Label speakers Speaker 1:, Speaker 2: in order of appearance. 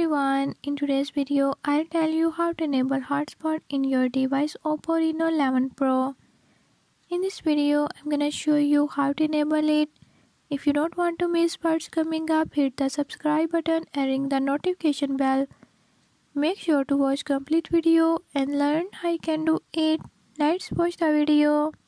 Speaker 1: everyone, in today's video I'll tell you how to enable hotspot in your device Oppo Reno 11 Pro. In this video I'm gonna show you how to enable it. If you don't want to miss parts coming up, hit the subscribe button and ring the notification bell. Make sure to watch complete video and learn how you can do it. Let's watch the video.